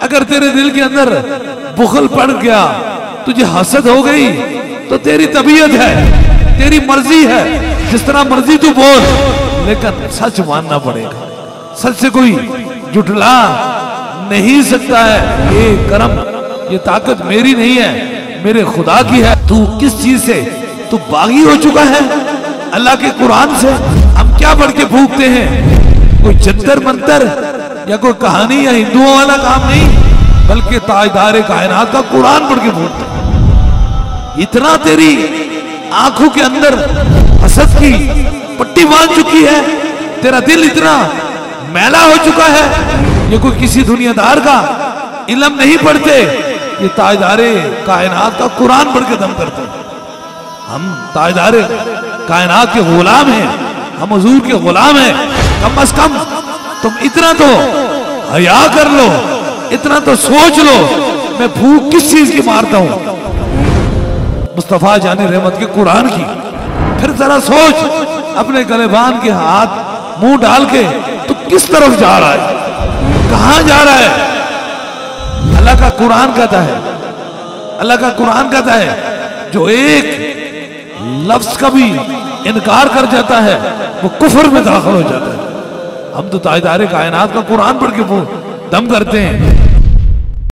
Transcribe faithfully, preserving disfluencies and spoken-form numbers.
अगर तेरे दिल के अंदर बुखल पड़ गया, तुझे हसद हो गई, तो तेरी तबीयत है, तेरी मर्जी है, जिस तरह मर्जी तू बोल, लेकिन सच मानना पड़ेगा। सच से कोई जुटला नहीं सकता है। ये करम, ये ताकत मेरी नहीं है, मेरे खुदा की है। तू किस चीज से तू बागी हो चुका है? अल्लाह के कुरान से। हम क्या पढ़ के फूकते हैं? कोई जंतर मंतर या कोई कहानी या हिंदुओं वाला काम नहीं, बल्कि ताजदार कायनात का कुरान पढ़ के फूकते हैं। इतना तेरी आंखों के अंदर हसद की पट्टी बांध चुकी है, तेरा दिल इतना मैला हो चुका है। ये कोई किसी दुनियादार का इल्म नहीं पढ़ते, ये ताजदारे कायनात का कुरान पढ़ के दम करते। हम ताजदारे कायनात के गुलाम हैं, हम हुजूर के गुलाम हैं। कम अज कम तुम इतना तो हया कर लो, इतना तो सोच लो, मैं फूक किस चीज की मारता हूं? मुस्तफा जाने रहमत के कुरान की। फिर जरा सोच, अपने गले बांध के हाथ मुंह डाल के तू किस तरफ जा रहा है, कहां जा रहा है? अल्लाह का कुरान कहता है, अल्लाह का कुरान कहता है, जो एक लफ्ज का भी इनकार कर जाता है वो कुफर में दाखिल हो जाता है। हम तो ताजदारे कायनात का कुरान पढ़ के वो दम करते हैं।